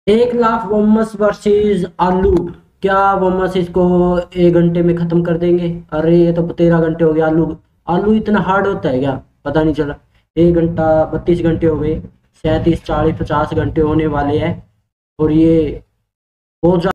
1 lakh वोमस versus आलू। क्या वोमस इसको 1 घंटे में खत्म कर देंगे? अरे ये तो 13 घंटे हो गए। आलू आलू इतना हार्ड होता है क्या? पता नहीं चला। 1 घंटा, 32 घंटे हो गए। 37, 40, 50 घंटे होने वाले हैं। और ये बहुत